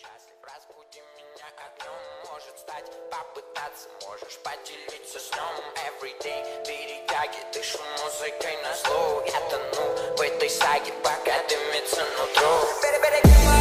счастлив, разбуди меня огнем. Может стать, попытаться, можешь поделиться сном. Everyday перетяги, дышу музыкой на зло. Я тону в этой саге, пока дымится нутро.